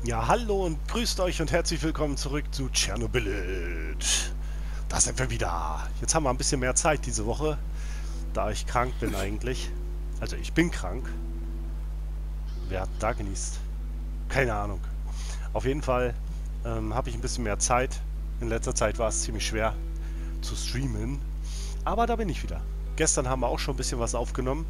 Ja, hallo und grüßt euch und herzlich willkommen zurück zu Tschernobyl. Da sind wir wieder. Jetzt haben wir ein bisschen mehr Zeit diese Woche, da ich krank bin eigentlich. Also ich bin krank. Wer hat da genießt? Keine Ahnung. Auf jeden Fall habe ich ein bisschen mehr Zeit. In letzter Zeit war es ziemlich schwer zu streamen. Aber da bin ich wieder. Gestern haben wir auch schon ein bisschen was aufgenommen.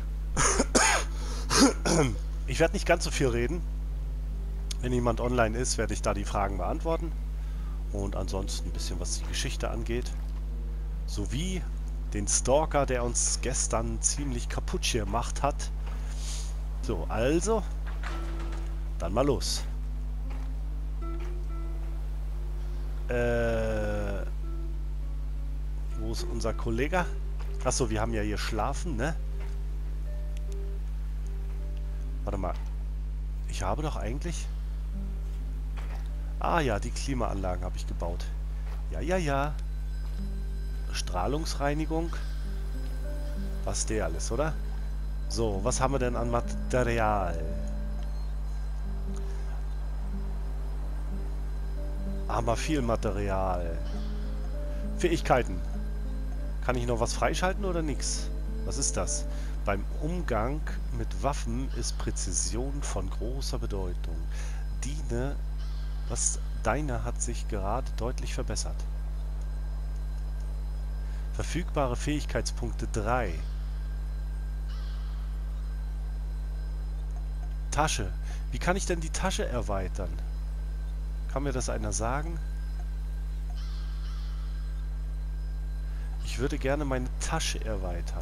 Ich werde nicht ganz so viel reden. Wenn jemand online ist, werde ich da die Fragen beantworten. Und ansonsten ein bisschen, was die Geschichte angeht. Sowie den Stalker, der uns gestern ziemlich kaputt gemacht hat. So, also, dann mal los. Wo ist unser Kollege? Achso, wir haben ja hier schlafen, ne? Warte mal. Ich habe doch eigentlich... Ah ja, die Klimaanlagen habe ich gebaut. Ja, ja, ja. Strahlungsreinigung. Was der alles, oder? So, was haben wir denn an Material? Haben wir viel Material. Fähigkeiten. Kann ich noch was freischalten oder nix? Was ist das? Beim Umgang mit Waffen ist Präzision von großer Bedeutung. Deine hat sich gerade deutlich verbessert. Verfügbare Fähigkeitspunkte 3. Tasche. Wie kann ich denn die Tasche erweitern? Kann mir das einer sagen? Ich würde gerne meine Tasche erweitern.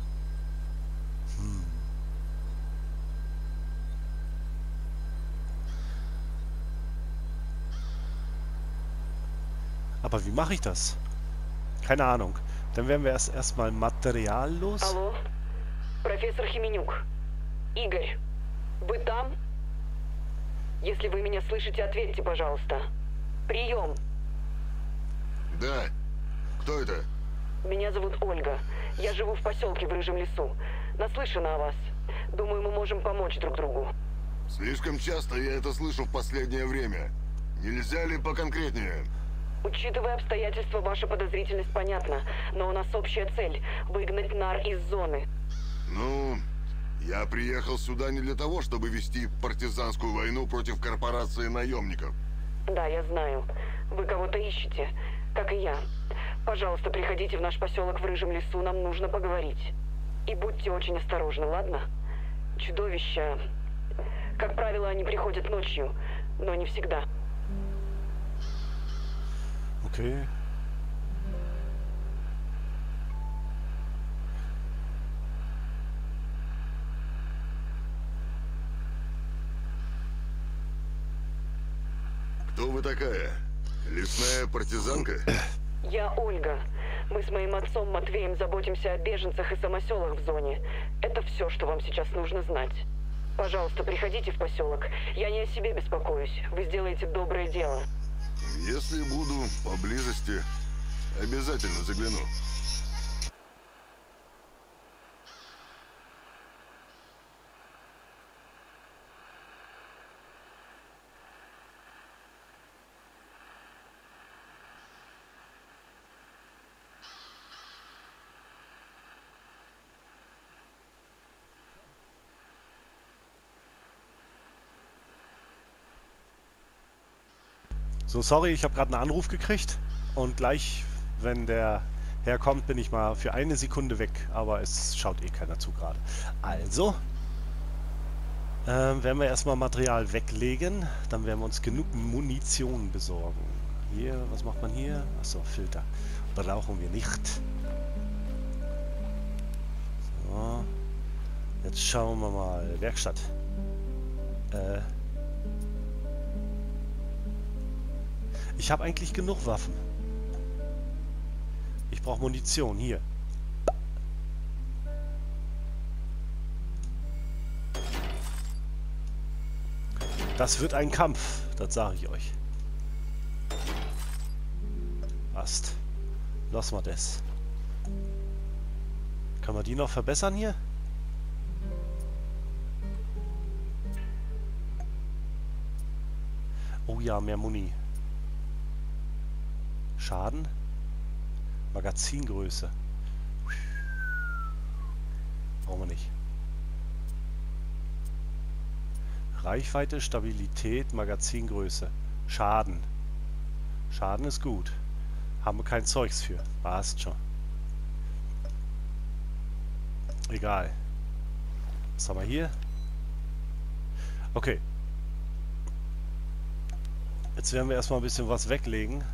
Aber wie mache ich das? Keine Ahnung. Dann werden wir erstmal Material los. Алло, профессор Хименюк. Игорь, вы там? Если вы меня слышите, ответьте, пожалуйста. Прием. Да. Кто это? Меня зовут Ольга. Я живу в поселке в Рыжем лесу. Наслышана о вас. Думаю, мы можем помочь друг другу. Слишком часто я это слышу в последнее время. Нельзя ли поконкретнее? Учитывая обстоятельства, ваша подозрительность понятна. Но у нас общая цель — выгнать нар из зоны. Ну, я приехал сюда не для того, чтобы вести партизанскую войну против корпорации наемников. Да, я знаю. Вы кого-то ищете, как и я. Пожалуйста, приходите в наш поселок в Рыжем лесу, нам нужно поговорить. И будьте очень осторожны, ладно? Чудовища... Как правило, они приходят ночью, но не всегда. Okay. Кто вы такая? Лесная партизанка? Я Ольга. Мы с моим отцом Матвеем заботимся о беженцах и самоселах в зоне. Это все, что вам сейчас нужно знать. Пожалуйста, приходите в поселок. Я не о себе беспокоюсь. Вы сделаете доброе дело. Если буду поблизости, обязательно загляну. So, sorry, ich habe gerade einen Anruf gekriegt. Und gleich, wenn der herkommt, bin ich mal für eine Sekunde weg. Aber es schaut eh keiner zu gerade. Also, werden wir erstmal Material weglegen. Dann werden wir uns genug Munition besorgen. Hier, was macht man hier? Achso, Filter. Brauchen wir nicht. So. Jetzt schauen wir mal. Werkstatt. Ich habe eigentlich genug Waffen. Ich brauche Munition. Hier. Das wird ein Kampf. Das sage ich euch. Passt. Lassen wir das. Kann man die noch verbessern hier? Oh ja, mehr Muni. Schaden. Magazingröße. Brauchen wir nicht. Reichweite, Stabilität, Magazingröße. Schaden. Schaden ist gut. Haben wir kein Zeugs für. Passt schon. Egal. Was haben wir hier? Okay. Jetzt werden wir erstmal ein bisschen was weglegen.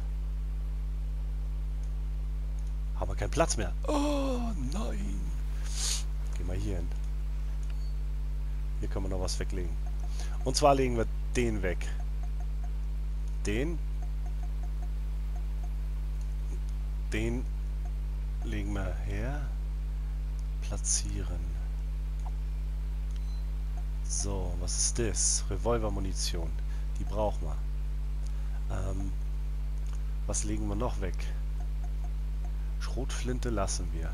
Haben wir keinen Platz mehr. Oh nein. Gehen wir hier hin. Hier können wir noch was weglegen. Und zwar legen wir den weg. Den legen wir her. Platzieren. So, was ist das? Revolvermunition. Die brauchen wir. Was legen wir noch weg? Schrotflinte lassen wir.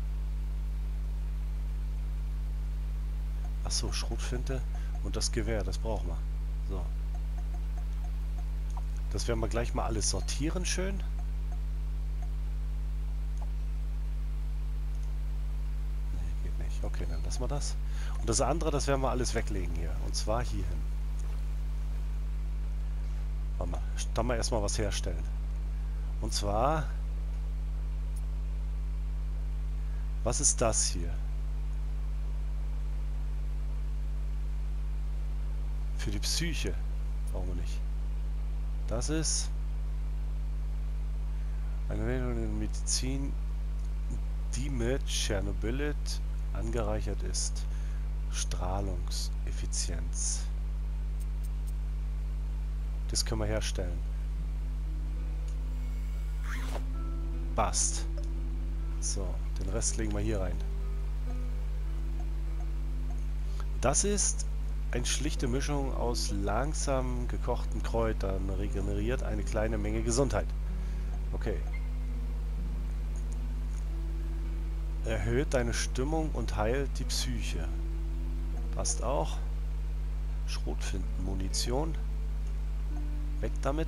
Achso, Schrotflinte und das Gewehr, das brauchen wir. So. Das werden wir gleich mal alles sortieren, schön. Nee, geht nicht. Okay, dann lassen wir das. Und das andere, das werden wir alles weglegen hier. Und zwar hier hin. Warte mal, dann mal erstmal was herstellen. Und zwar... Was ist das hier? Für die Psyche. Brauchen wir nicht. Das ist eine Medizin, die mit Chernobylit angereichert ist. Strahlungseffizienz. Das können wir herstellen. Passt. So, den Rest legen wir hier rein. Das ist eine schlichte Mischung aus langsam gekochten Kräutern, regeneriert eine kleine Menge Gesundheit. Okay. Erhöht deine Stimmung und heilt die Psyche. Passt auch. Schrotflintenmunition. Weg damit.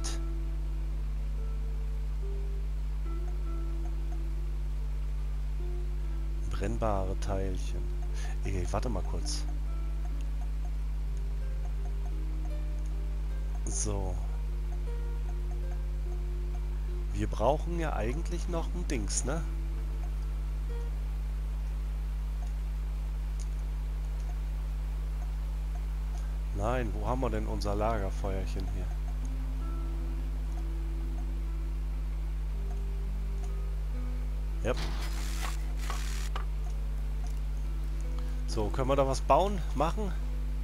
Brennbare Teilchen. Ey, warte mal kurz. So. Wir brauchen ja eigentlich noch ein Dings, ne? Nein, wo haben wir denn unser Lagerfeuerchen hier? Ja. So, können wir da was bauen? Machen?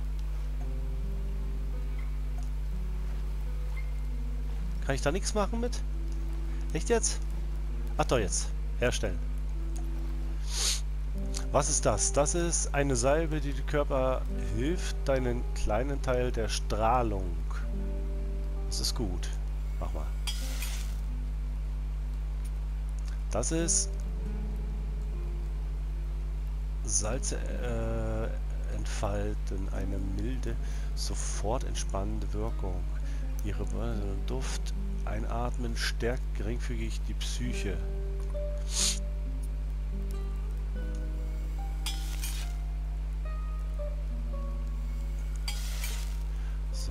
Kann ich da nichts machen mit? Echt jetzt? Ach doch, jetzt. Herstellen. Was ist das? Das ist eine Salbe, die dem Körper hilft, deinen kleinen Teil der Strahlung. Das ist gut. Mach mal. Das ist Salze entfalten eine milde, sofort entspannende Wirkung. Ihre Duft einatmen stärkt geringfügig die Psyche. So.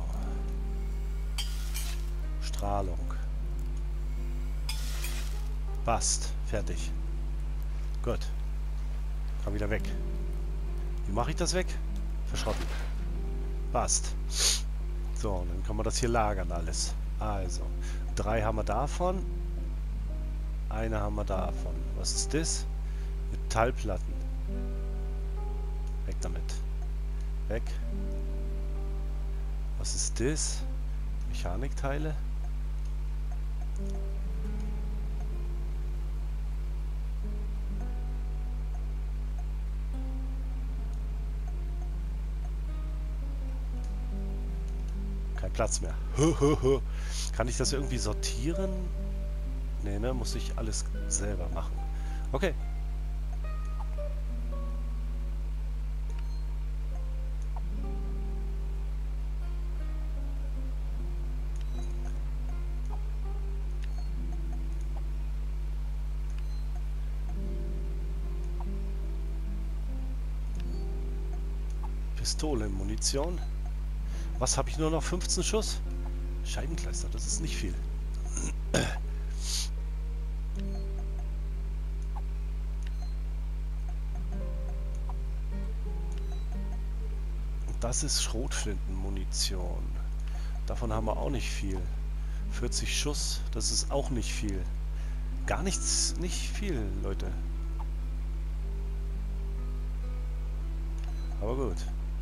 Strahlung. Passt. Fertig. Gut. Kann wieder weg. Wie mache ich das weg? Verschrotten. Passt. So, dann kann man das hier lagern alles. Also, 3 haben wir davon. Eine haben wir davon. Was ist das? Metallplatten. Weg damit. Weg. Was ist das? Mechanikteile. Kein Platz mehr. Kann ich das irgendwie sortieren? Nee, ne? Muss ich alles selber machen. Okay. Pistolenmunition. Was habe ich nur noch? 15 Schuss? Scheibenkleister, das ist nicht viel. Das ist Schrotflintenmunition. Davon haben wir auch nicht viel. 40 Schuss, das ist auch nicht viel. Gar nichts, nicht viel, Leute. Aber gut.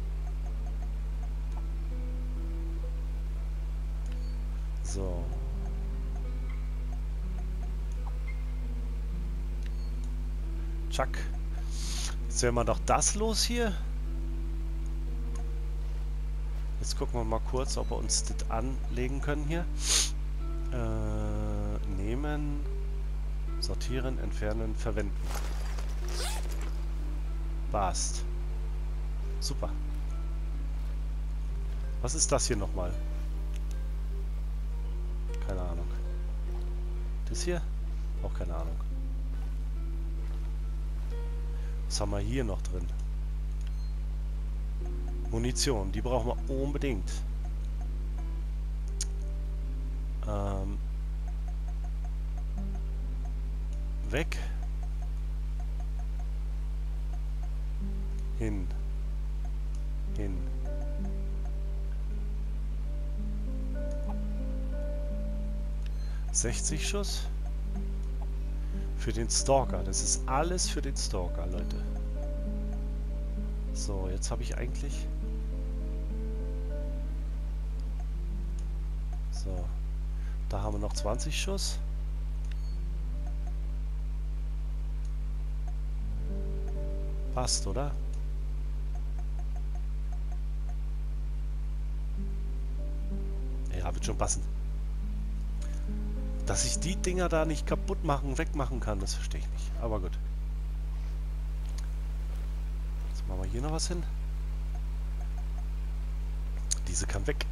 So. Tschack. Jetzt werden wir doch das los hier. Jetzt gucken wir mal kurz, ob wir uns das anlegen können hier. Nehmen, sortieren, entfernen, verwenden. Passt. Super. Was ist das hier nochmal? Keine Ahnung. Das hier? Auch keine Ahnung. Was haben wir hier noch drin? Munition, die brauchen wir unbedingt. Weg. Hin. Hin. ...60 Schuss. Für den Stalker. Das ist alles für den Stalker, Leute. So, jetzt habe ich eigentlich... So. Da haben wir noch 20 Schuss. Passt, oder? Ja, wird schon passen. Dass ich die Dinger da nicht kaputt machen, wegmachen kann, das verstehe ich nicht. Aber gut. Jetzt machen wir hier noch was hin. Diese kann weg.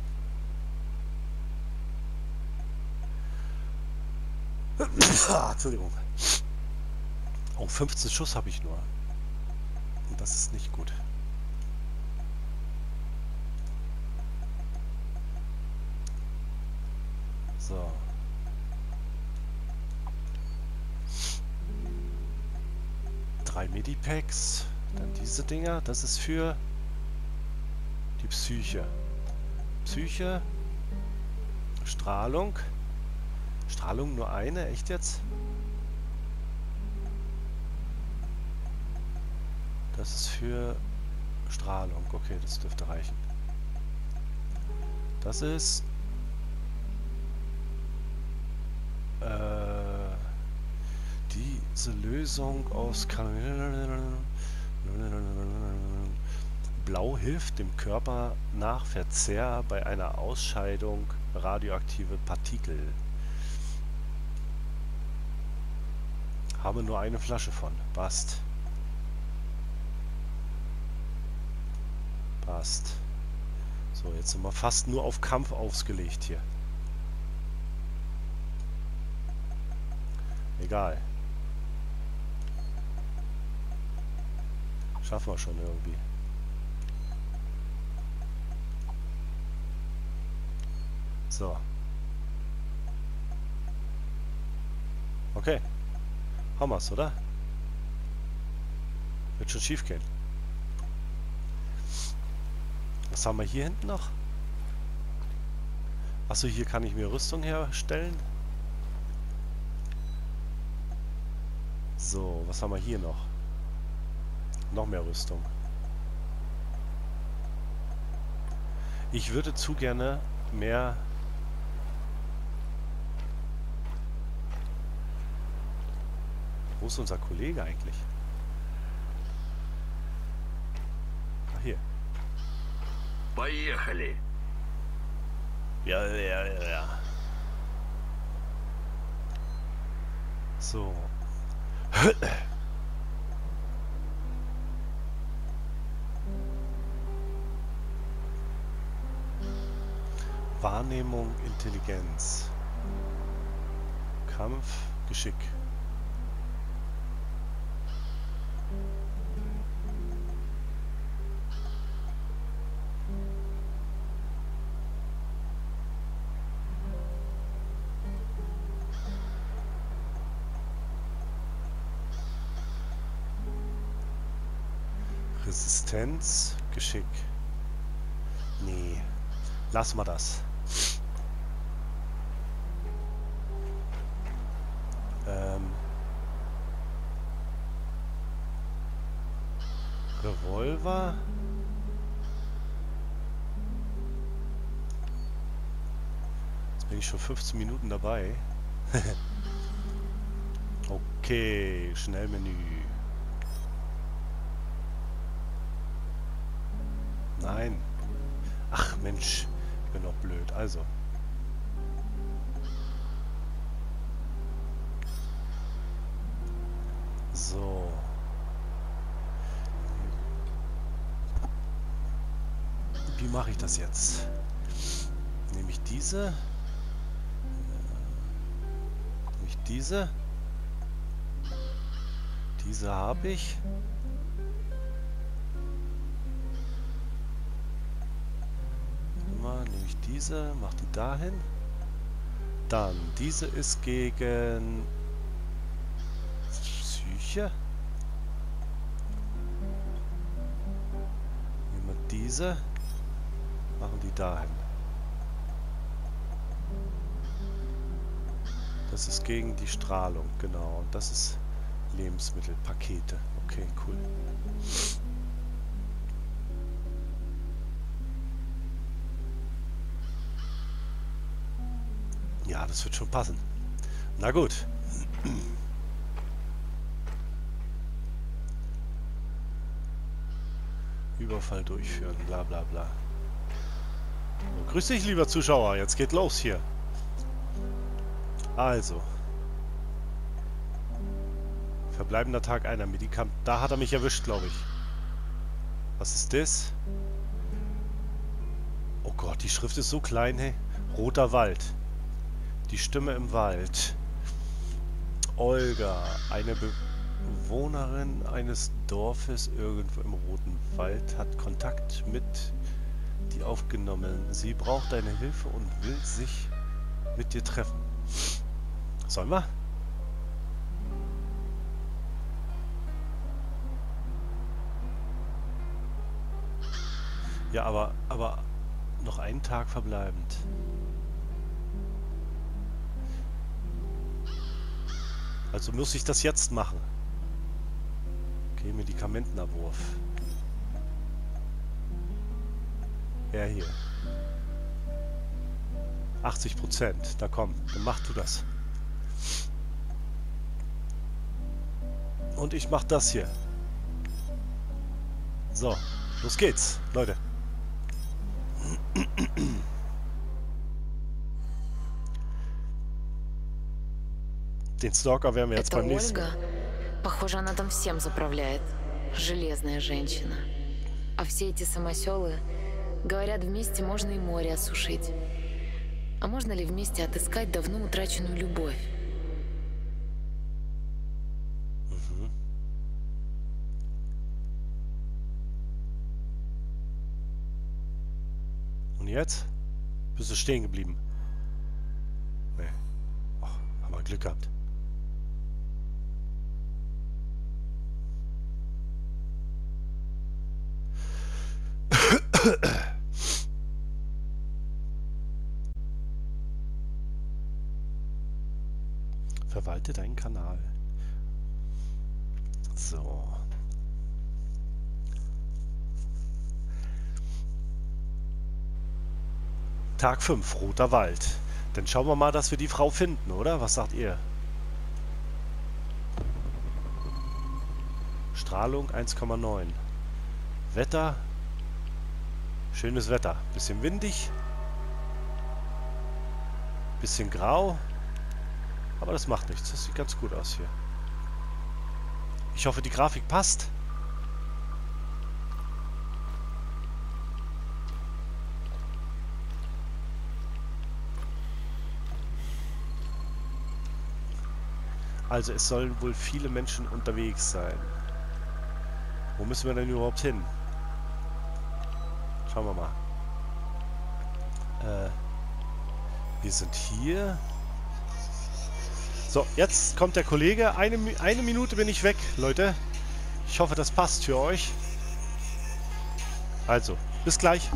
Entschuldigung. Oh, 15 Schuss habe ich nur. Und das ist nicht gut. So. Drei Medipacks. Dann diese Dinger. Das ist für die Psyche. Psyche. Strahlung. Strahlung nur eine? Echt jetzt? Das ist für Strahlung. Okay, das dürfte reichen. Das ist... diese Lösung aus... Blau hilft dem Körper nach Verzehr bei einer Ausscheidung radioaktive Partikel. Habe nur eine Flasche von. Passt. Passt. So, jetzt sind wir fast nur auf Kampf ausgelegt hier. Egal. Schaffen wir schon irgendwie. So. Okay. Haben wir's, oder? Wird schon schief gehen. Was haben wir hier hinten noch? Achso, hier kann ich mir Rüstung herstellen. So, was haben wir hier noch? Noch mehr Rüstung. Ich würde zu gerne mehr... Wo ist unser Kollege eigentlich? Ach, hier. Поехали. Ja. So. Wahrnehmung, Intelligenz. Kampf, Geschick. Resistenz, Geschick. Nee, lass mal das. Revolver. Jetzt bin ich schon 15 Minuten dabei. Okay, Schnellmenü. Nein. Ach Mensch, ich bin doch blöd. Also. So. Wie mache ich das jetzt? Nehme ich diese? Nehme ich diese? Diese habe ich. Nehme ich diese, mache die dahin. Dann, diese ist gegen Psyche. Nehmen wir diese, machen die dahin. Das ist gegen die Strahlung, genau. Und das ist Lebensmittelpakete. Okay, cool. Ja, das wird schon passen. Na gut. Überfall durchführen, bla bla bla. So, grüß dich, lieber Zuschauer. Jetzt geht los hier. Also. Verbleibender Tag einer Medikament. Da hat er mich erwischt, glaube ich. Was ist das? Oh Gott, die Schrift ist so klein, hey. Roter Wald. Die Stimme im Wald. Olga, eine Bewohnerin eines Dorfes irgendwo im Roten Wald, hat Kontakt mit die aufgenommen. Sie braucht deine Hilfe und will sich mit dir treffen. Sollen wir? Ja, aber noch einen Tag verbleibend. Also muss ich das jetzt machen. Okay, Medikamentenabwurf. Ja, hier. 80%. Da komm, dann mach du das. Und ich mach das hier. So, los geht's, Leute. Den Stalker werden wir jetzt beim nächsten Mal. Похоже, она там всем заправляет. Железная женщина. А все эти самоселы, говорят, вместе можно и море осушить. А можно ли вместе отыскать давно утраченную любовь? Und jetzt? Bist du stehen geblieben? Nee. Oh, haben wir Glück gehabt. Verwalte deinen Kanal. So. Tag 5, Roter Wald. Dann schauen wir mal, dass wir die Frau finden, oder? Was sagt ihr? Strahlung 1,9. Wetter. Schönes Wetter. Bisschen windig. Bisschen grau. Aber das macht nichts. Das sieht ganz gut aus hier. Ich hoffe, die Grafik passt. Also es sollen wohl viele Menschen unterwegs sein. Wo müssen wir denn überhaupt hin? Schauen wir mal. Wir sind hier. So, jetzt kommt der Kollege. Eine Minute bin ich weg, Leute. Ich hoffe, das passt für euch. Also, bis gleich.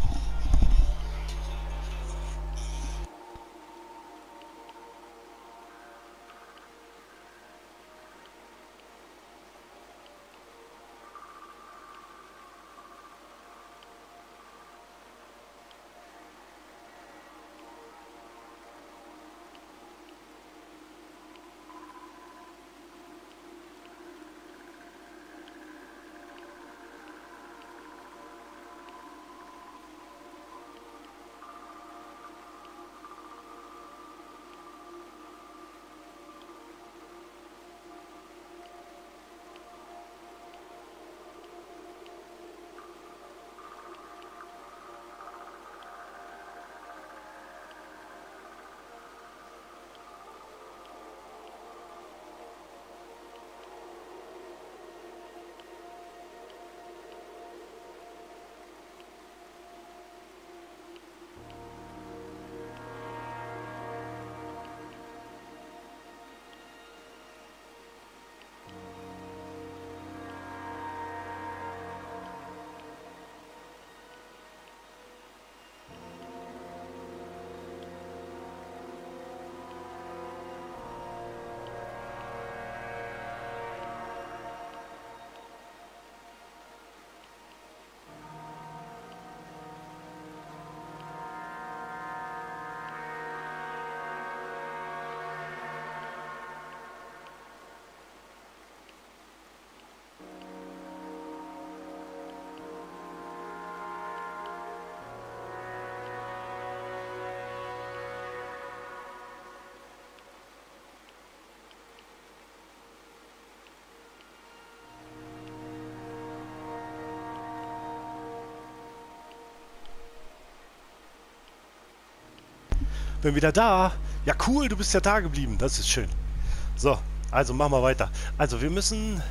Bin wieder da. Ja, cool, du bist ja da geblieben. Das ist schön. So, also machen wir weiter. Also, wir müssen...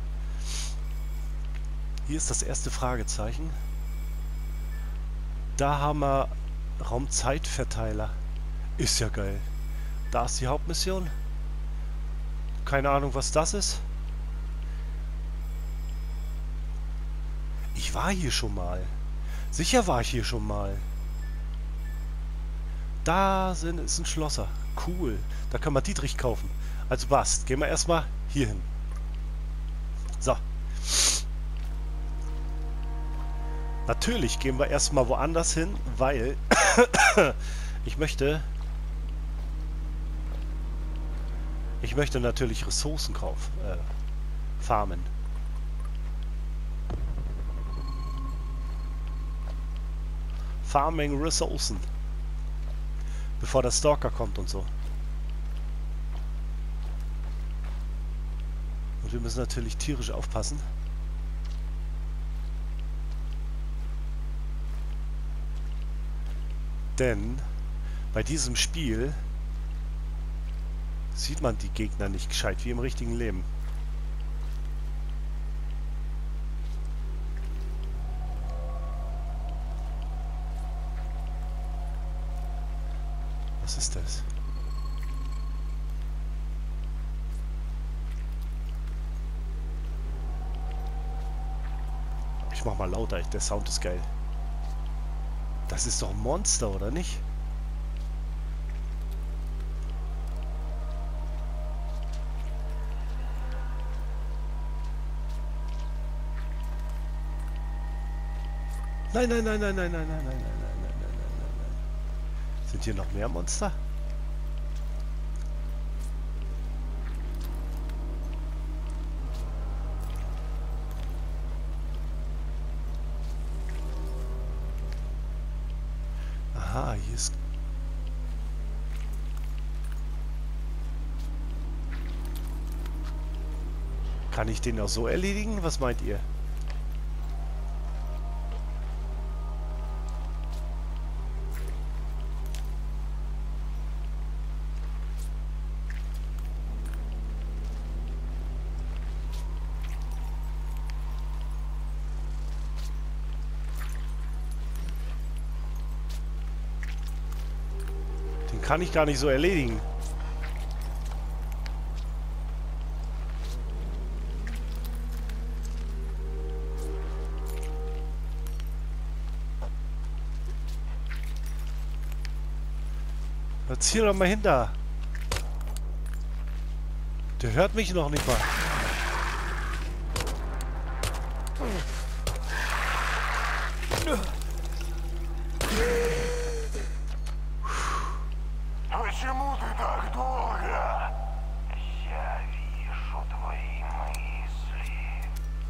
Hier ist das erste Fragezeichen. Da haben wir Raumzeitverteiler. Ist ja geil. Da ist die Hauptmission. Keine Ahnung, was das ist. Ich war hier schon mal. Sicher war ich hier schon mal. Da ist ein Schlosser. Cool. Da können wir Dietrich kaufen. Also passt. Gehen wir erstmal hier hin. So. Natürlich gehen wir erstmal woanders hin, weil ich möchte natürlich Ressourcen farmen. Farming Ressourcen. Bevor der Stalker kommt und so. Und wir müssen natürlich tierisch aufpassen. Denn bei diesem Spiel sieht man die Gegner nicht gescheit, wie im richtigen Leben. Was ist das? Ich mach mal lauter, der Sound ist geil. Das ist doch ein Monster, oder nicht? Nein, nein, nein, nein, nein, nein, nein, nein, nein, nein, nein, nein, nein, nein. Sind hier noch mehr Monster? Aha, hier ist... Kann ich den auch so erledigen? Was meint ihr? Kann ich gar nicht so erledigen. Zieh doch mal hinter. Der hört mich noch nicht mal. Почему ты так долго? Я вижу твои мысли.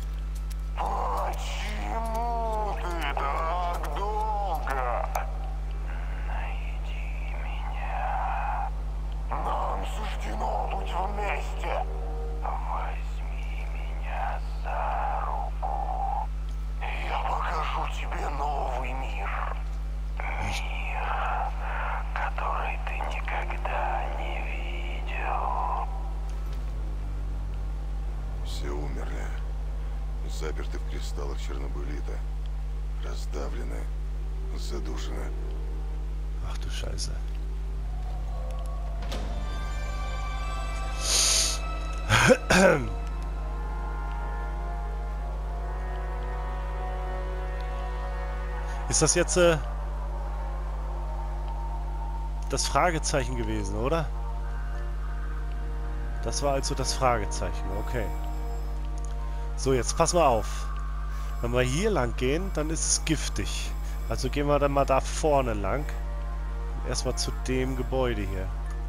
Почему ты так долго? Найди меня. Нам суждено быть вместе. Возьми меня за руку. Я покажу тебе новый мир. Мир, который ты никогда не видел. Все умерли. Заперты в кристаллах Чернобылита. Раздавлены. Задушены. Ach du Scheiße. Ist das jetzt das Fragezeichen gewesen, oder? Das war also das Fragezeichen, okay. So, jetzt pass mal auf. Wenn wir hier lang gehen, dann ist es giftig. Also gehen wir dann mal da vorne lang. Erstmal zu dem Gebäude hier.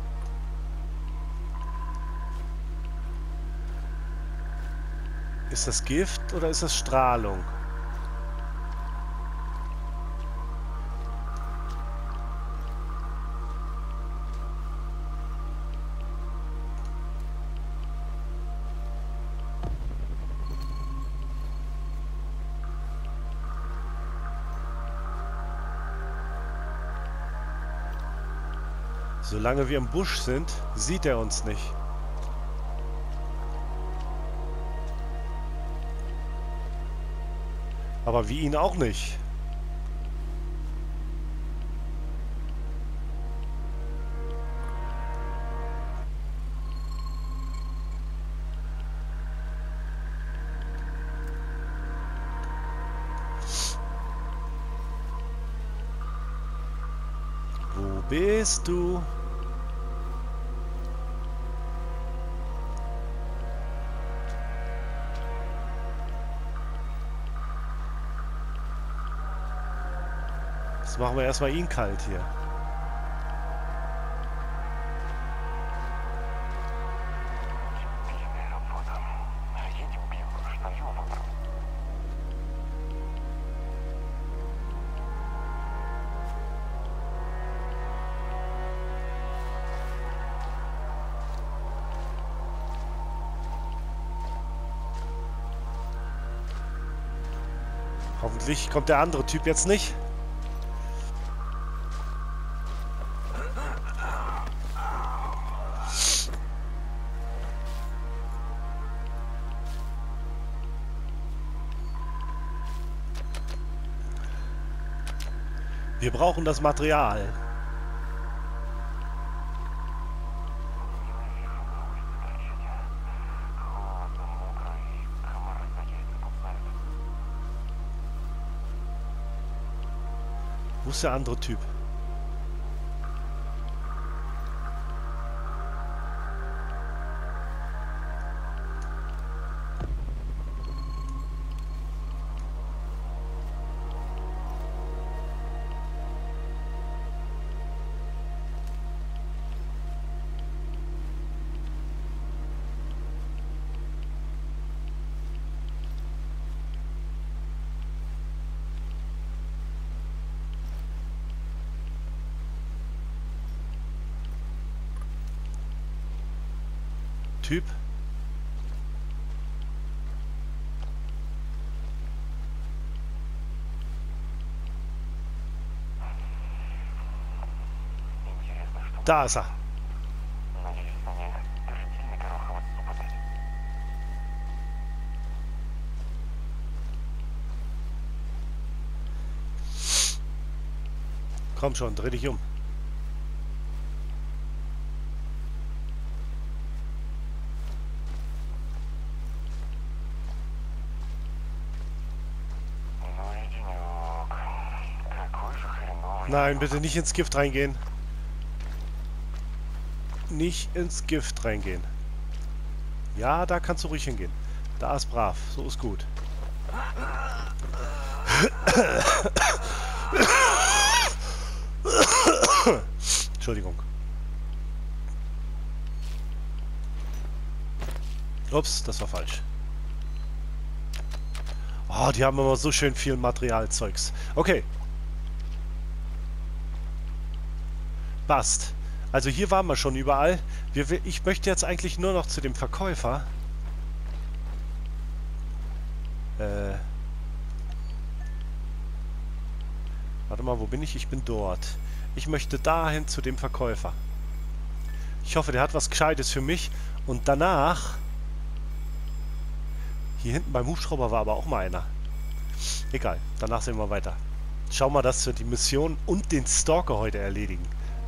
Ist das Gift oder ist das Strahlung? Solange wir im Busch sind, sieht er uns nicht. Aber wie ihn auch nicht. Wo bist du? Jetzt machen wir erstmal ihn kalt hier. Hoffentlich kommt der andere Typ jetzt nicht. Wir brauchen das Material. Wo ist der andere Typ? Typ. Da ist er. Komm schon, dreh dich um. Nein, bitte nicht ins Gift reingehen. nicht ins Gift reingehen. Ja, da kannst du ruhig hingehen. Da ist brav. So ist gut. Entschuldigung. Ups, das war falsch. Oh, die haben immer so schön viel Materialzeugs. Okay. Passt. Also hier waren wir schon überall. Ich möchte jetzt eigentlich nur noch zu dem Verkäufer. Warte mal, wo bin ich? Ich bin dort. Ich möchte dahin zu dem Verkäufer. Ich hoffe, der hat was Gescheites für mich. Und danach... Hier hinten beim Hubschrauber war aber auch mal einer. Egal, danach sehen wir weiter. Schauen wir, dass wir die Mission und den Stalker heute erledigen.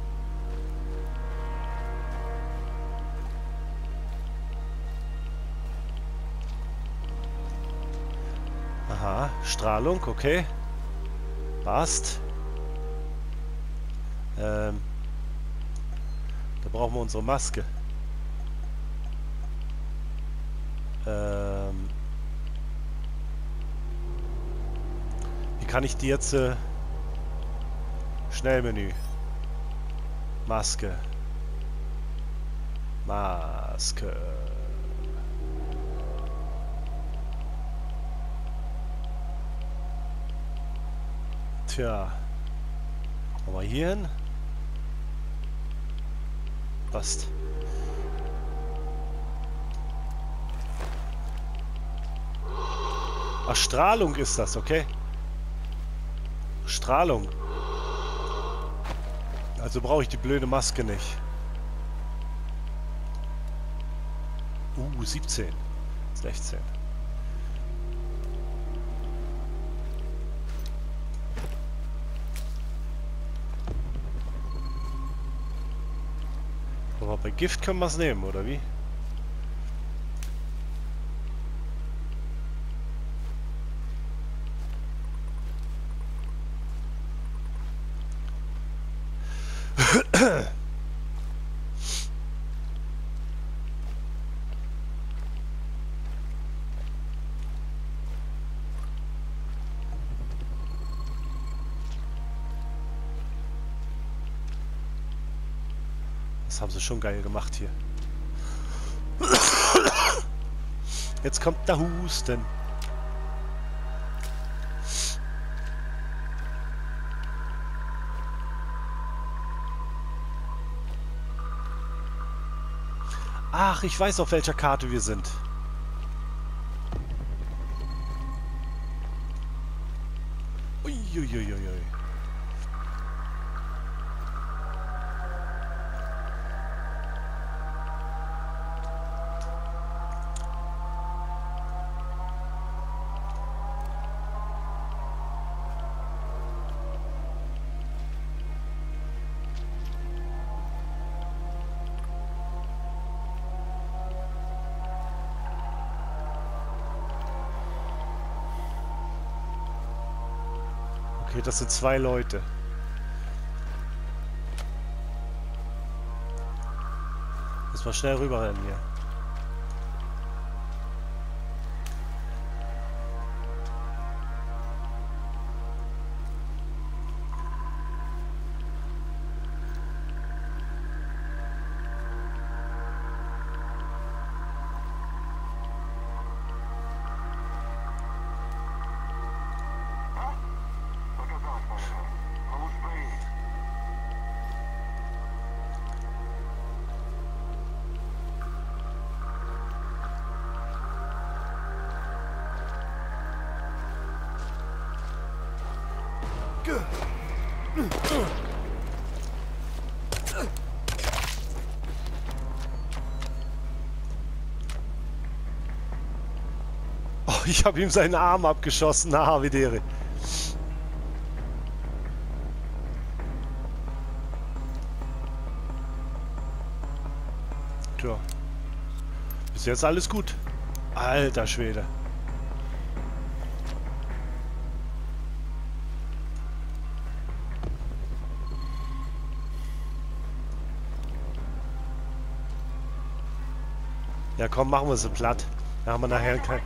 Aha, Strahlung, okay. Passt. Da brauchen wir unsere Maske. Wie kann ich die jetzt... Schnellmenü. Maske. Maske. Tja. Mal hier hin. Passt. Ach, Strahlung ist das, okay? Strahlung. Also brauche ich die blöde Maske nicht. 17. 16. Aber bei Gift können wir es nehmen, oder wie? Das haben sie schon geil gemacht hier. Jetzt kommt der Husten. Ach, ich weiß, auf welcher Karte wir sind. Uiuiuiui. Okay, das sind 2 Leute. Müssen wir schnell rüberrennen hier. Oh, ich habe ihm seinen Arm abgeschossen. Na, Havidere. Tja. Bis jetzt alles gut. Alter Schwede. Ja, komm, machen wir sie platt. Da haben wir nachher kein...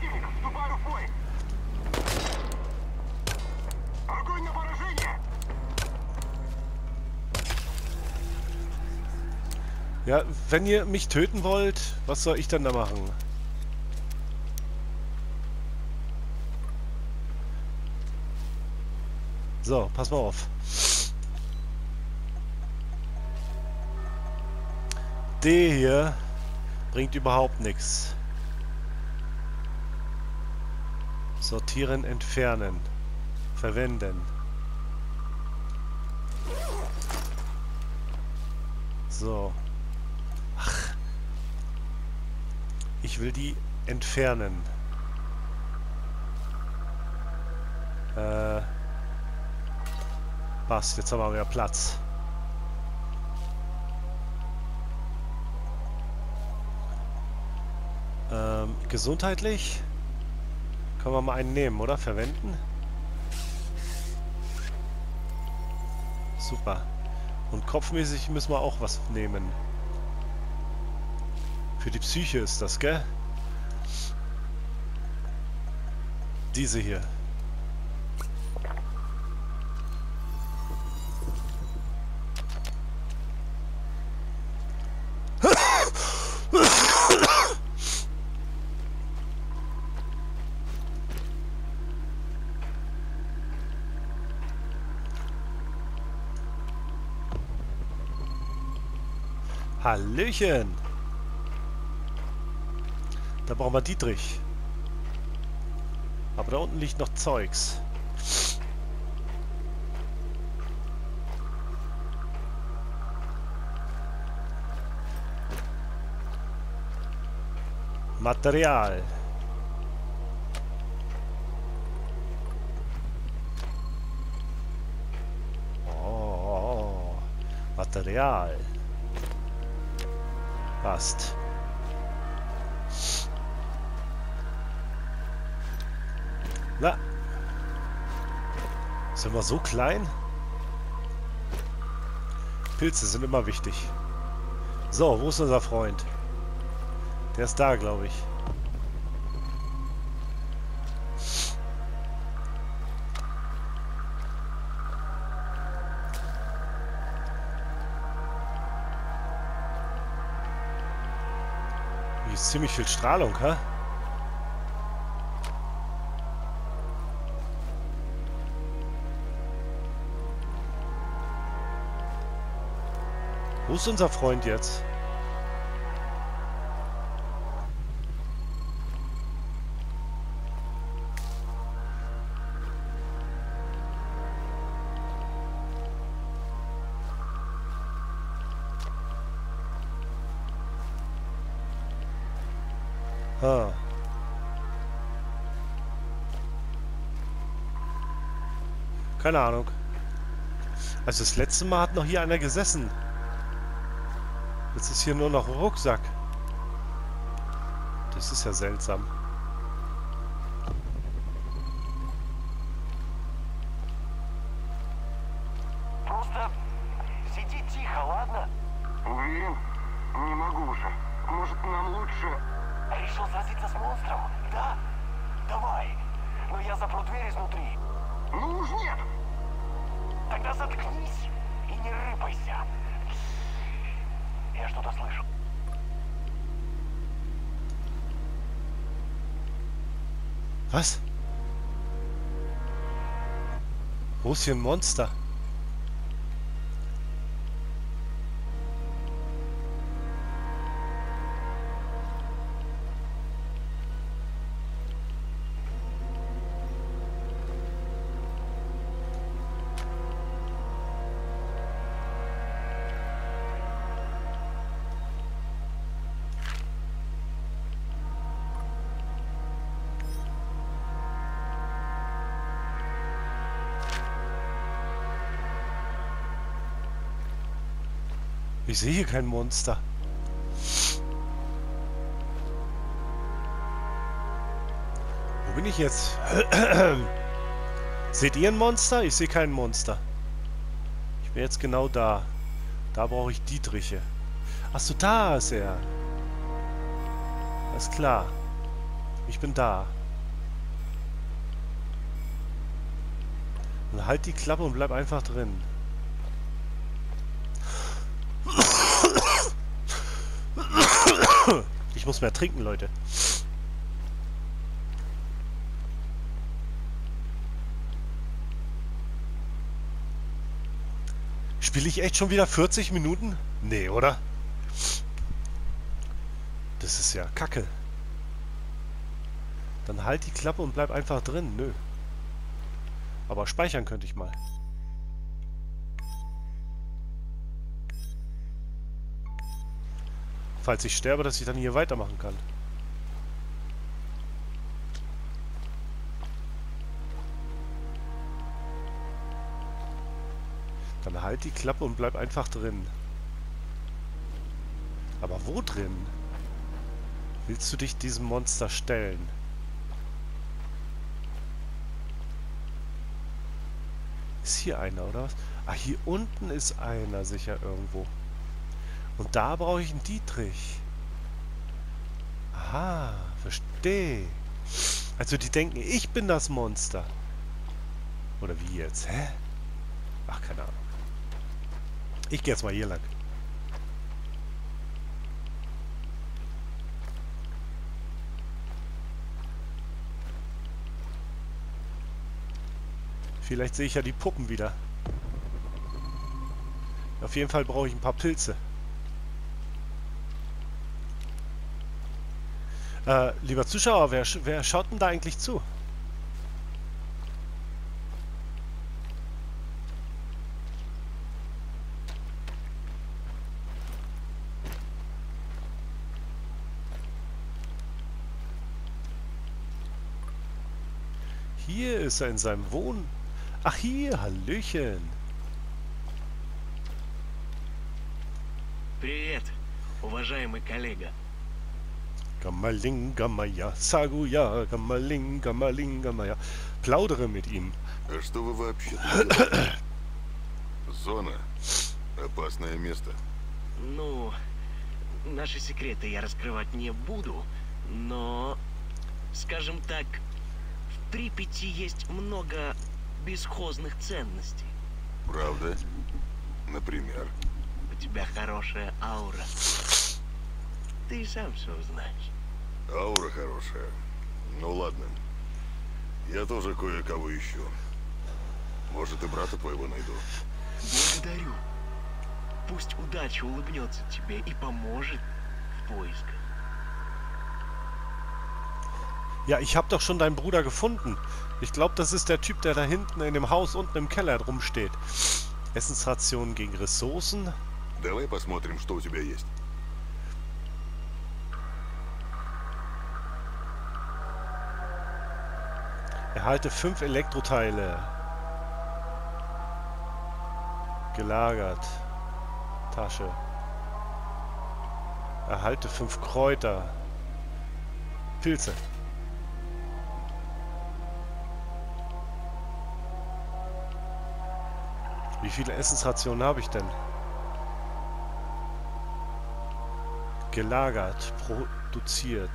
Ja, wenn ihr mich töten wollt, was soll ich denn da machen? So, pass mal auf. D hier bringt überhaupt nichts. Sortieren, entfernen. Verwenden. So. Ach. Ich will die entfernen. Passt, jetzt haben wir mehr Platz. Gesundheitlich? Können wir mal einen nehmen, oder? Verwenden? Super. Und kopfmäßig müssen wir auch was nehmen. Für die Psyche ist das, gell? Diese hier. Hallöchen! Da brauchen wir Dietrich. Aber da unten liegt noch Zeugs. Material. Oh, Material. Passt. Na. Sind wir so klein? Pilze sind immer wichtig. So, wo ist unser Freund? Der ist da, glaube ich. Hier ist ziemlich viel Strahlung, hä? Wo ist unser Freund jetzt? Ah. Keine Ahnung. Also das letzte Mal hat noch hier einer gesessen. Jetzt ist hier nur noch ein Rucksack. Das ist ja seltsam. Просто сиди тихо, ладно? Уверен? Не могу уже. Может, нам лучше... Решил сразиться с монстром? Да? Давай. Но я запру дверь изнутри. Ну уж нет! Тогда заткнись и не рыпайся. Я что-то слышу. Was? Wo ist hier ein Monster? Ich sehe hier kein Monster. Wo bin ich jetzt? Seht ihr ein Monster? Ich sehe kein Monster. Ich bin jetzt genau da. Da brauche ich Dietriche. Achso, da ist er. Ist klar. Ich bin da. Und halt die Klappe und bleib einfach drin. Ich muss mehr trinken, Leute. Spiele ich echt schon wieder 40 Minuten? Nee, oder? Das ist ja Kacke. Dann halt die Klappe und bleib einfach drin. Nö. Aber speichern könnte ich mal. Falls ich sterbe, dass ich dann hier weitermachen kann. Dann halt die Klappe und bleib einfach drin. Aber wo drin? Willst du dich diesem Monster stellen? Ist hier einer, oder was? Ah, hier unten ist einer sicher irgendwo. Und da brauche ich einen Dietrich. Aha, verstehe. Also die denken, ich bin das Monster. Oder wie jetzt? Hä? Ach, keine Ahnung. Ich gehe jetzt mal hier lang. Vielleicht sehe ich ja die Puppen wieder. Auf jeden Fall brauche ich ein paar Pilze. Lieber Zuschauer, wer schaut denn da eigentlich zu? Hier ist er in seinem Wohn... Ach hier, Hallöchen. Привет, уважаемый коллега. Gammalinga Maya, Saguya, Gammalinga Maya. Plaudere mit ihm. А что вы вообще тут делаете? Зона. Опасное место. Ну, наши секреты я раскрывать не буду, но, скажем так, в Припяти есть много бесхозных ценностей. Правда? Например? У тебя хорошая аура. Ты и сам все узнаешь. Аура хорошая. Ну ладно. Я тоже кое-кого ищу. Может, и брата твоего найду. Благодарю. Пусть удача улыбнется тебе и поможет в поисках. Ja, ich habe doch schon deinen Bruder gefunden. Ich glaube, das ist der Typ, der da hinten in dem Haus unten im Keller drum steht. Essensrationen gegen Ressourcen. Давай посмотрим, что у тебя есть. Erhalte 5 Elektroteile. Gelagert. Tasche. Erhalte 5 Kräuter. Pilze. Wie viele Essensrationen habe ich denn? Gelagert. Produziert.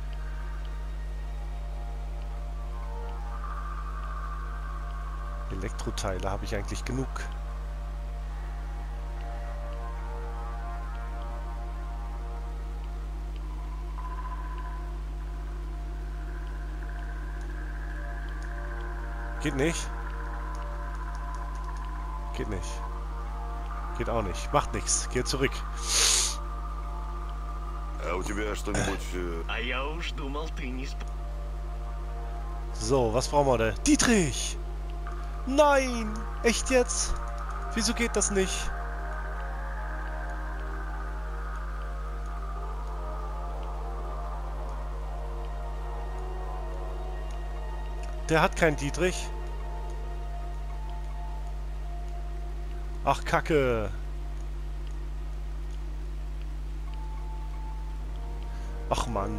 Elektroteile habe ich eigentlich genug. Geht nicht. Geht nicht. Geht auch nicht. Macht nichts. Geht zurück. А у тебя что-нибудь... А я уж думал, ты не So, was brauchen wir denn? Dietrich! Nein! Echt jetzt? Wieso geht das nicht? Der hat keinen Dietrich. Ach, Kacke. Ach, Mann.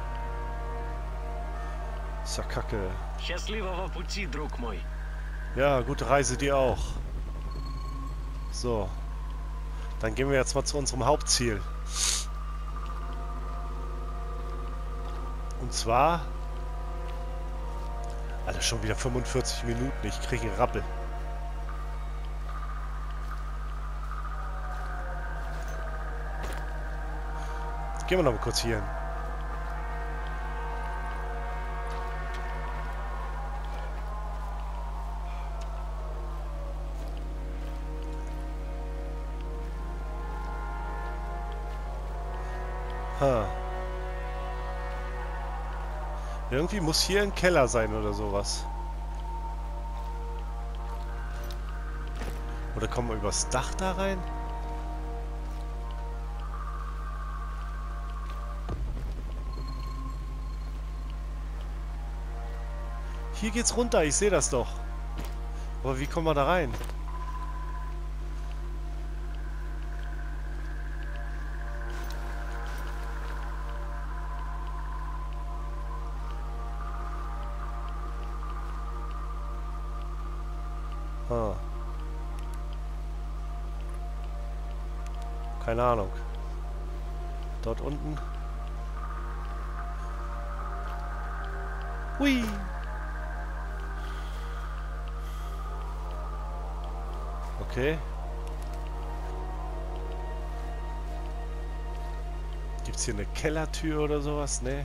Ist ja Kacke. Счастливого пути, друг мой. Ja, gute Reise dir auch. So. Dann gehen wir jetzt mal zu unserem Hauptziel. Und zwar... Alter, schon wieder 45 Minuten. Ich kriege einen Rappel. Gehen wir noch mal kurz hier hin. Ha. Irgendwie muss hier ein Keller sein oder sowas. Oder kommen wir übers Dach da rein? Hier geht's runter, ich sehe das doch. Aber wie kommen wir da rein? Ah. Keine Ahnung. Dort unten. Hui! Okay. Gibt's hier eine Kellertür oder sowas? Nee.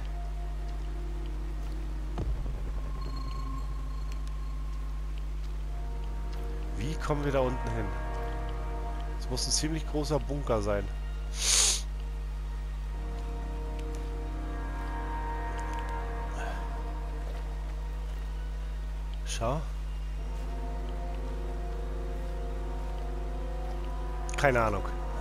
Wie kommen wir da unten hin? Das muss ein ziemlich großer Bunker sein. Schau. Keine Ahnung.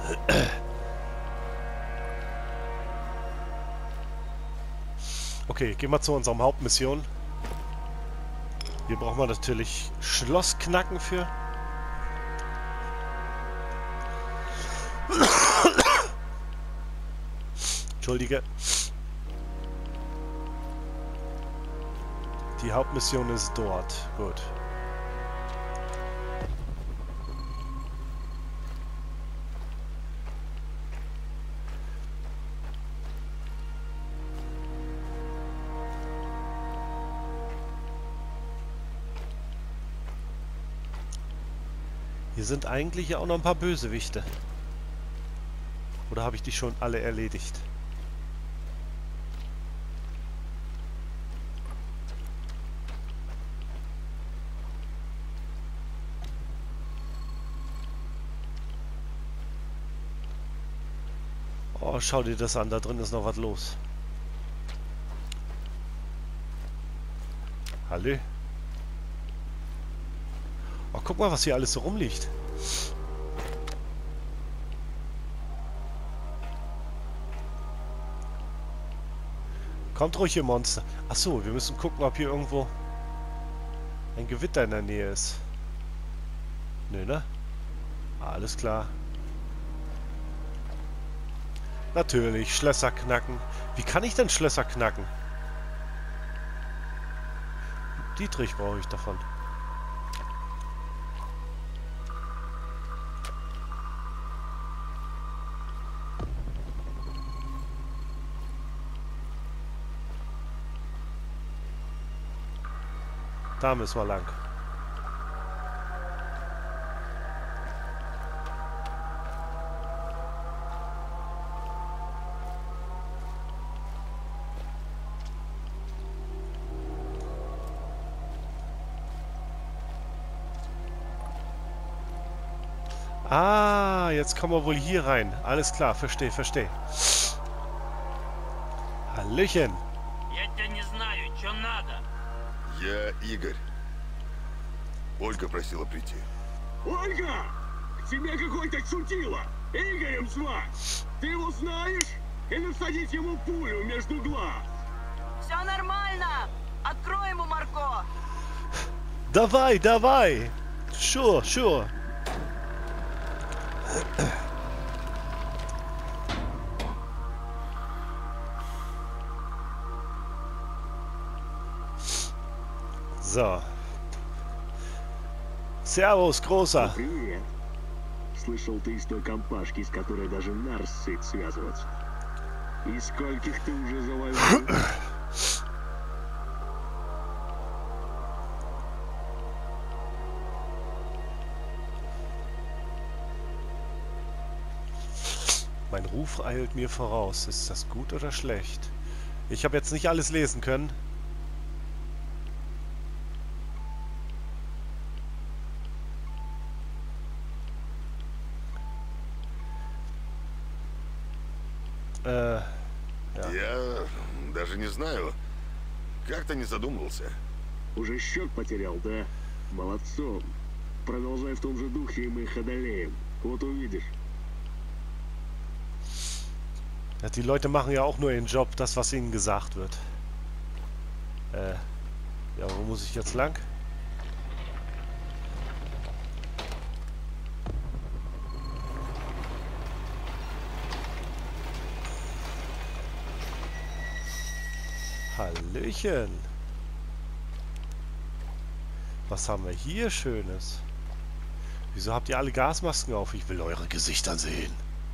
Okay, gehen wir zu unserer Hauptmission. Hier brauchen wir natürlich Schlossknacken für. Entschuldige. Die Hauptmission ist dort. Gut. Hier sind eigentlich auch noch ein paar Bösewichte. Oder habe ich die schon alle erledigt? Oh, schau dir das an, da drin ist noch was los. Hallo? Oh, guck mal, was hier alles so rumliegt. Kommt ruhig, ihr Monster. Achso, wir müssen gucken, ob hier irgendwo ein Gewitter in der Nähe ist. Nö, ne? Alles klar. Natürlich, Schlösser knacken. Wie kann ich denn Schlösser knacken? Dietrich brauche ich davon. Da müssen wir lang. Ah, jetzt kommen wir wohl hier rein. Alles klar, verstehe, verstehe. Hallöchen. Я Игорь. Ольга просила прийти. Ольга! К тебе какой-то чутило! Игорем звать! Ты его знаешь? Или всадить ему пулю между глаз? Все нормально! Открой ему, Марко! Давай, давай! Sure, sure. So. Servus, Großer. Привет. Слышал, ты из той компашки, с которой даже Нарс сыт связываться. И скольких ты уже завалил? Mein Ruf eilt mir voraus. Ist das gut oder schlecht? Ich habe jetzt nicht alles lesen können. Ja. Я даже не знаю. Как-то не задумывался. Уже счет потерял, да? Молодцом. Продолжай в том же духе, и мы их одолеем. Вот увидишь. Ja, die Leute machen ja auch nur ihren Job, das, was ihnen gesagt wird. Ja, wo muss ich jetzt lang? Hallöchen. Was haben wir hier Schönes? Wieso habt ihr alle Gasmasken auf? Ich will eure Gesichter sehen.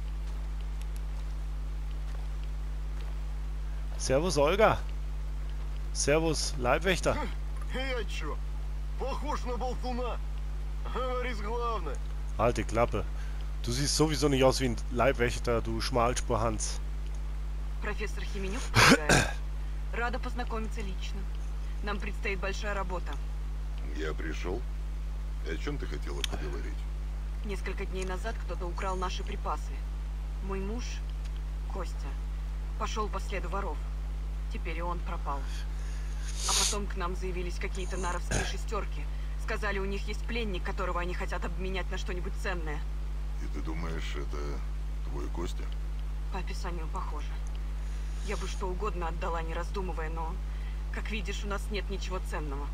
Servus, Olga. Servus, Leibwächter. Я чё? Похож на болтуна. Говори главное. Halt die Klappe. Du siehst sowieso nicht aus wie ein Leibwächter, du Schmalspur-Hans. Профессор Хименюк помогает. Рада познакомиться лично. Нам предстоит большая работа. Я пришел. О чем ты хотела поговорить? Несколько дней назад кто-то украл наши припасы. Мой муж, Костя, пошел по следу воров. Теперь и он пропал. А потом к нам заявились какие-то наровские шестерки. Сказали, у них есть пленник, которого они хотят обменять на что-нибудь ценное. И ты думаешь, это твой Костя? По описанию похоже. Я бы что угодно отдала, не раздумывая, но, как видишь, у нас нет ничего ценного.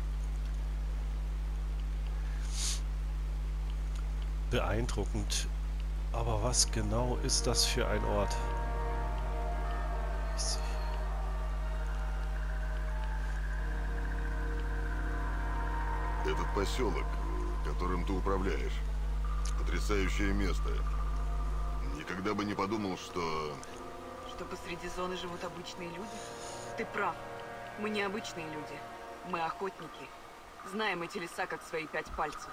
Beeindruckend. Aber was genau ist das für ein Ort? Этот поселок, которым ты управляешь, потрясающее место. Никогда бы не подумал, что... Что посреди зоны живут обычные люди? Ты прав. Мы не обычные люди. Мы охотники. Знаем эти леса как свои 5 пальцев.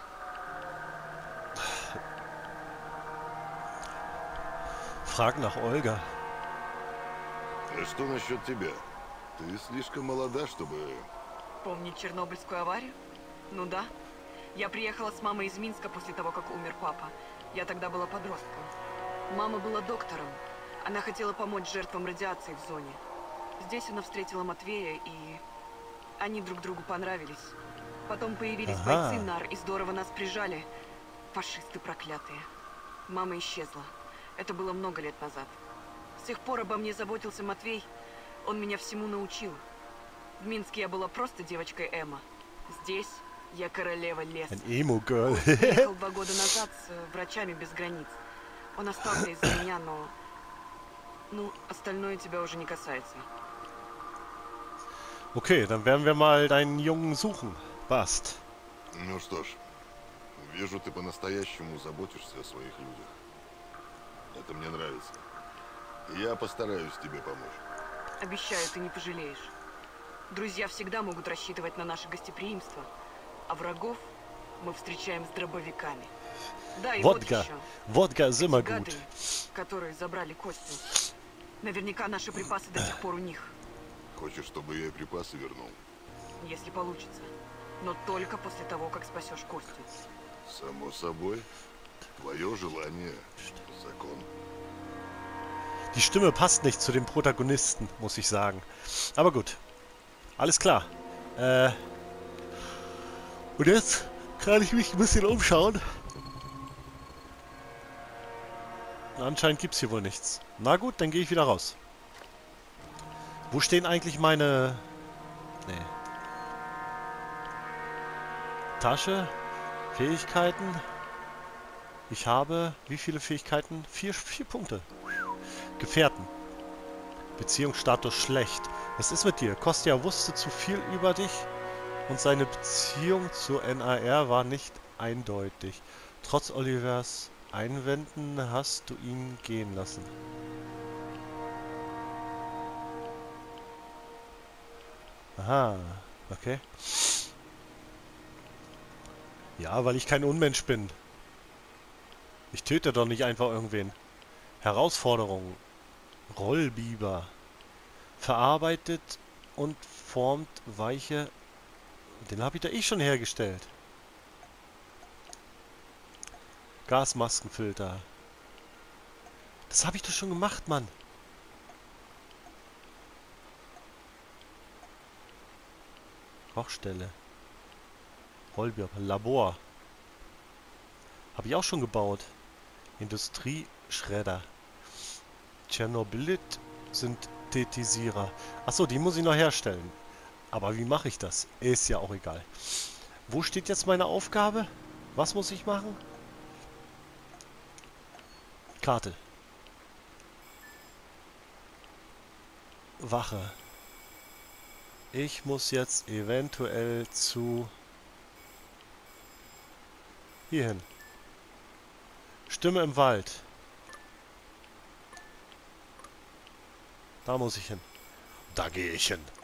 Frag nach Olga. А что насчет тебя? Ты слишком молода, чтобы... Помнить Чернобыльскую аварию? Ну да. Я приехала с мамой из Минска после того, как умер папа. Я тогда была подростком. Мама была доктором. Она хотела помочь жертвам радиации в зоне. Здесь она встретила Матвея, и они друг другу понравились. Потом появились бойцы НАР и здорово нас прижали. Фашисты проклятые. Мама исчезла. Это было много лет назад. С тех пор обо мне заботился Матвей. Он меня всему научил. В Минске я была просто девочкой Эмма. Здесь я королева леса. Ein Emo-Girl. Приехал 2 года назад с врачами без границ. Он остался из-за меня, но... Ну, остальное тебя уже не касается. Okay, dann werden wir mal deinen Jungen suchen. Passt. Ну что ж, вижу, ты по-настоящему заботишься о своих людях. Это мне нравится. Я постараюсь тебе помочь. Обещаю, ты не пожалеешь. Друзья всегда могут рассчитывать на наше гостеприимство, а врагов мы встречаем с дробовиками. Да, и вот еще. Wodka ist immer Эти гады, gut. которые забрали Костю. Наверняка наши припасы до сих пор у них, Хочешь, чтобы я и припасы вернул? если получится. Но только после того, как спасешь Костю. Само собой. Твое желание — закон. Die Stimme passt nicht zu dem Protagonisten, muss ich sagen. Aber gut. Alles klar. Und jetzt kann ich mich ein bisschen umschauen. Anscheinend gibt es hier wohl nichts. Na gut, dann gehe ich wieder raus. Wo stehen eigentlich meine... Nee. Tasche? Fähigkeiten? Ich habe... Wie viele Fähigkeiten? 4 Punkte. Gefährten. Beziehungsstatus schlecht. Was ist mit dir? Kostja wusste zu viel über dich und seine Beziehung zur NAR war nicht eindeutig. Trotz Olivers Einwänden hast du ihn gehen lassen. Aha, okay. Ja, weil ich kein Unmensch bin. Ich töte doch nicht einfach irgendwen. Herausforderung. Rollbiber. Verarbeitet und formt weiche... Den habe ich da eh schon hergestellt. Gasmaskenfilter. Das habe ich doch schon gemacht, Mann. Kochstelle. Rollbiber. Labor. Habe ich auch schon gebaut. Industrieschredder. Tschernobylit-Synthetisierer. Achso, die muss ich noch herstellen. Aber wie mache ich das? Ist ja auch egal. Wo steht jetzt meine Aufgabe? Was muss ich machen? Karte. Wache. Ich muss jetzt eventuell zu... hierhin. Stimme im Wald. Da muss ich hin. Da gehe ich hin.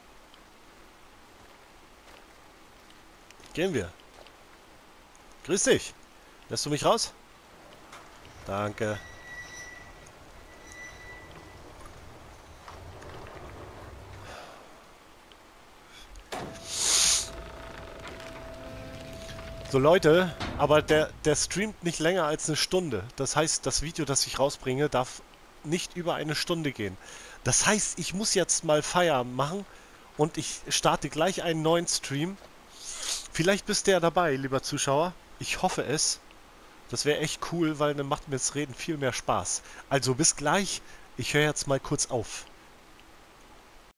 Gehen wir. Grüß dich. Lässt du mich raus? Danke. So Leute, aber der streamt nicht länger als eine Stunde. Das heißt, das Video, das ich rausbringe, darf nicht über eine Stunde gehen. Das heißt, ich muss jetzt mal Feierabend machen und ich starte gleich einen neuen Stream. Vielleicht bist du ja dabei, lieber Zuschauer. Ich hoffe es. Das wäre echt cool, weil dann macht mir das Reden viel mehr Spaß. Also bis gleich. Ich höre jetzt mal kurz auf.